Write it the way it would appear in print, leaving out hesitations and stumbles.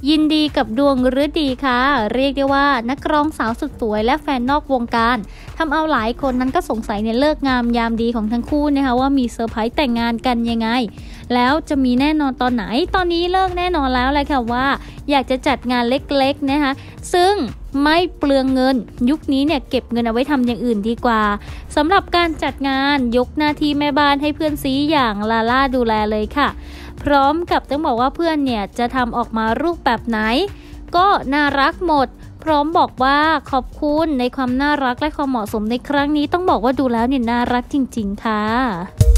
ยินดีกับดวงฤดีค่ะเรียกได้ว่านักร้องสาวสุดสวยและแฟนนอกวงการทำเอาหลายคนนั้นก็สงสัยในเลิกงามยามดีของทั้งคู่นะคะว่ามีเซอร์ไพรส์แต่งงานกันยังไงแล้วจะมีแน่นอนตอนไหนตอนนี้เลิกแน่นอนแล้วเลยค่ะว่าอยากจะจัดงานเล็กๆนะคะซึ่งไม่เปลืองเงินยุคนี้เนี่ยเก็บเงินเอาไว้ทำอย่างอื่นดีกว่าสำหรับการจัดงานยกหน้าที่แม่บ้านให้เพื่อนซีอย่างลาล่าดูแลเลยค่ะพร้อมกับต้องบอกว่าเพื่อนเนี่ยจะทำออกมารูปแบบไหนก็น่ารักหมดพร้อมบอกว่าขอบคุณในความน่ารักและความเหมาะสมในครั้งนี้ต้องบอกว่าดูแล้วเนี่ยน่ารักจริงๆค่ะ